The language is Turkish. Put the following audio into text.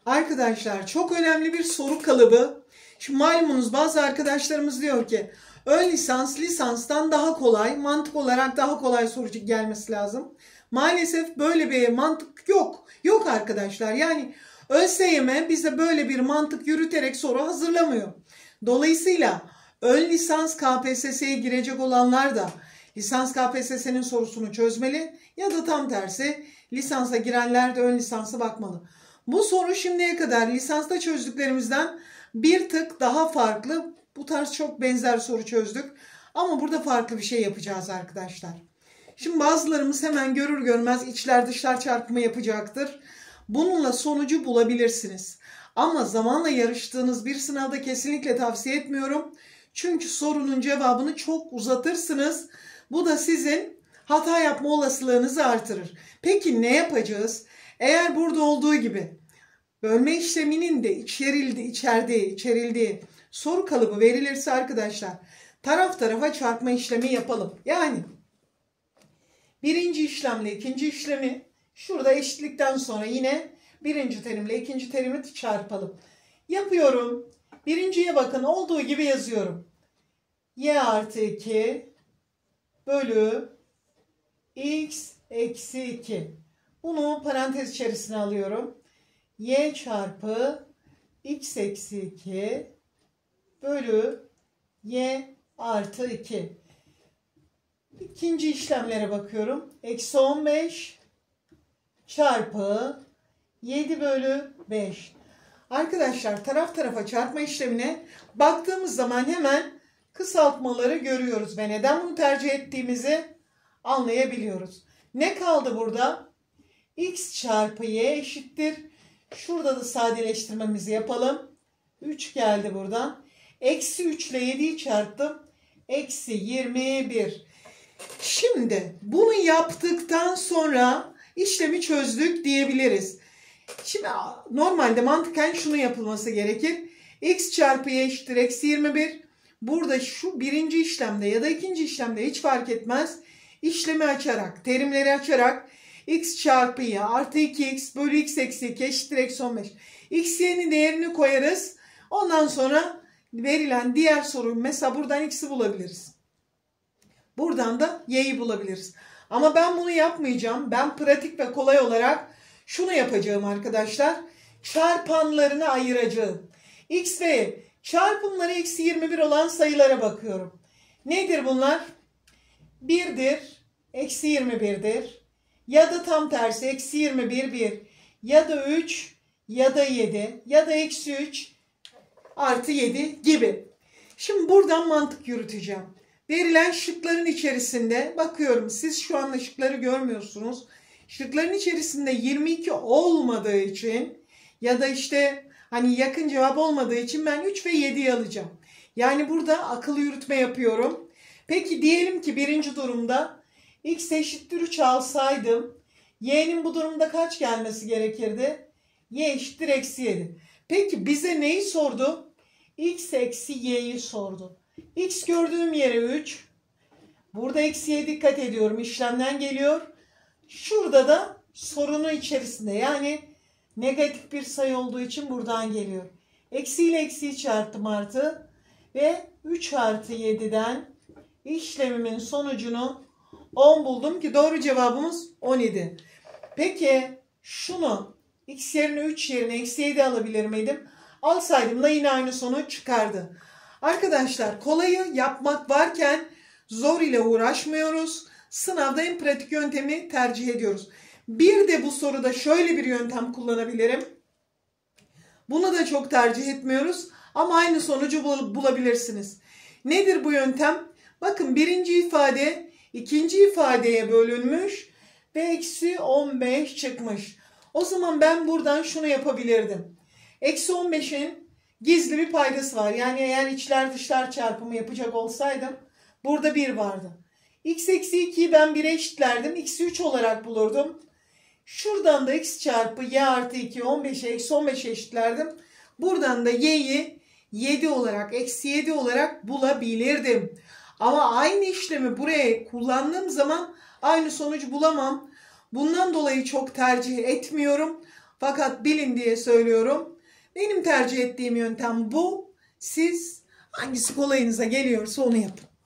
Arkadaşlar çok önemli bir soru kalıbı. Şimdi malumunuz bazı arkadaşlarımız diyor ki ön lisans lisanstan daha kolay, mantık olarak daha kolay soru gelmesi lazım. Maalesef böyle bir mantık yok. Yok arkadaşlar. Yani ÖSYM bize böyle bir mantık yürüterek soru hazırlamıyor. Dolayısıyla ön lisans KPSS'ye girecek olanlar da lisans KPSS'nin sorusunu çözmeli ya da tam tersi lisansa girenler de ön lisansa bakmalı. Bu soru şimdiye kadar lisansta çözdüklerimizden bir tık daha farklı. Bu tarz çok benzer soru çözdük. Ama burada farklı bir şey yapacağız arkadaşlar. Şimdi bazılarımız hemen görür görmez içler dışlar çarpımı yapacaktır. Bununla sonucu bulabilirsiniz. Ama zamanla yarıştığınız bir sınavda kesinlikle tavsiye etmiyorum. Çünkü sorunun cevabını çok uzatırsınız. Bu da sizin hata yapma olasılığınızı artırır. Peki ne yapacağız? Eğer burada olduğu gibi bölme işleminin de içerildiği soru kalıbı verilirse arkadaşlar taraf tarafa çarpma işlemi yapalım. Yani birinci işlemle ikinci işlemi şurada eşitlikten sonra yine birinci terimle ikinci terimi çarpalım. Yapıyorum. Birinciye bakın olduğu gibi yazıyorum. Y artı 2 bölü x eksi 2. Bunu parantez içerisine alıyorum. Y çarpı x eksi 2 bölü y artı 2. İkinci işlemlere bakıyorum. Eksi 15 çarpı 7 bölü 5. Arkadaşlar taraf tarafa çarpma işlemine baktığımız zaman hemen kısaltmaları görüyoruz ve neden bunu tercih ettiğimizi anlayabiliyoruz. Ne kaldı burada? X çarpı y eşittir. Şurada da sadeleştirmemizi yapalım. 3 geldi buradan. Eksi 3 ile 7'yi çarptım. Eksi 21. Şimdi bunu yaptıktan sonra işlemi çözdük diyebiliriz. Şimdi normalde mantıken şunu yapılması gerekir. X çarpı y eşittir eksi 21. Burada şu birinci işlemde ya da ikinci işlemde hiç fark etmez. İşlemi açarak, terimleri açarak x çarpı y artı 2x bölü x eksi 2 eşittir eksi 15. X y'nin değerini koyarız. Ondan sonra verilen diğer soruyu mesela buradan x'i bulabiliriz. Buradan da y'yi bulabiliriz. Ama ben bunu yapmayacağım. Ben pratik ve kolay olarak şunu yapacağım arkadaşlar. Çarpanlarını ayıracağım. X ve çarpımları eksi 21 olan sayılara bakıyorum. Nedir bunlar? 1'dir, eksi 21'dir. Ya da tam tersi eksi 21 1 ya da 3 ya da 7 ya da eksi 3 artı 7 gibi. Şimdi buradan mantık yürüteceğim. Verilen şıkların içerisinde bakıyorum, siz şu anda şıkları görmüyorsunuz. Şıkların içerisinde 22 olmadığı için ya da işte hani yakın cevap olmadığı için ben 3 ve 7'yi alacağım. Yani burada akıl yürütme yapıyorum. Peki diyelim ki birinci durumda x eşittir 3 alsaydım y'nin bu durumda kaç gelmesi gerekirdi? Y eşittir eksi 7. Peki bize neyi sordu? X eksi y'yi sordu. X gördüğüm yere 3. Burada eksiye dikkat ediyorum. İşlemden geliyor. Şurada da sorunun içerisinde yani negatif bir sayı olduğu için buradan geliyor. Eksi ile eksiyi çarptım artı ve 3 artı 7'den işlemimin sonucunu 10 buldum ki doğru cevabımız 17. Peki şunu x yerine 3 yerine eksi 7 alabilir miydim? Alsaydım da yine aynı sonuç çıkardı. Arkadaşlar kolayı yapmak varken zor ile uğraşmıyoruz. Sınavda en pratik yöntemi tercih ediyoruz. Bir de bu soruda şöyle bir yöntem kullanabilirim. Bunu da çok tercih etmiyoruz ama aynı sonucu bulabilirsiniz. Nedir bu yöntem? Bakın birinci ifade ikinci ifadeye bölünmüş ve eksi 15 çıkmış. O zaman ben buradan şunu yapabilirdim. Eksi 15'in gizli bir paydası var. Yani eğer içler dışlar çarpımı yapacak olsaydım burada 1 vardı. X eksi 2'yi ben 1'e eşitlerdim. X'i 3 olarak bulurdum. Şuradan da x çarpı y artı 2 15'e eksi 15'e eşitlerdim. Buradan da y'yi 7 olarak eksi 7 olarak bulabilirdim. Ama aynı işlemi buraya kullandığım zaman aynı sonucu bulamam. Bundan dolayı çok tercih etmiyorum. Fakat bilin diye söylüyorum. Benim tercih ettiğim yöntem bu. Siz hangisi kolayınıza geliyorsa onu yapın.